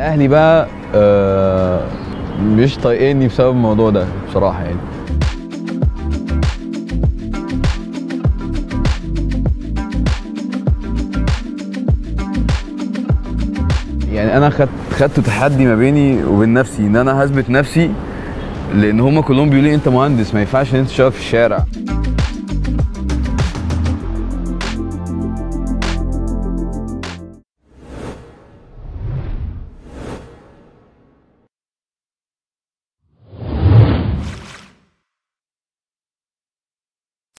اهلي بقى مش طايقيني بسبب الموضوع ده بصراحه يعني انا خدت تحدي ما بيني وبين نفسي ان انا هثبت نفسي، لان هما كلهم بيقولوا لي انت مهندس ما ينفعش ان انت تشتغل في الشارع.